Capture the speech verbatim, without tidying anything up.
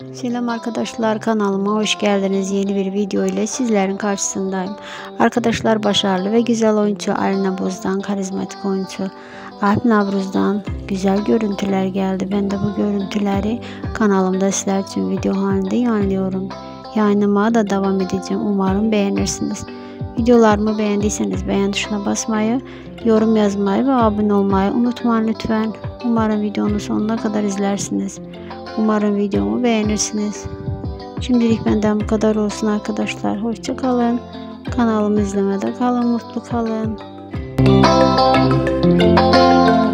Selam arkadaşlar, kanalıma hoş geldiniz. Yeni bir video ile sizlerin karşısındayım. Arkadaşlar, başarılı ve güzel oyuncu Alina Boz'dan, karizmatik oyuncu Alp Navruz'dan güzel görüntüler geldi. Ben de bu görüntüleri kanalımda sizler için video halinde yayınlıyorum. Yayınlamaya da devam edeceğim. Umarım beğenirsiniz. Videolarımı beğendiyseniz beğen tuşuna basmayı, yorum yazmayı ve abone olmayı unutmayın lütfen. Umarım videonun sonuna kadar izlersiniz. Umarım videomu beğenirsiniz. Şimdilik benden bu kadar olsun arkadaşlar. Hoşça kalın. Kanalımı izlemede kalın. Mutlu kalın.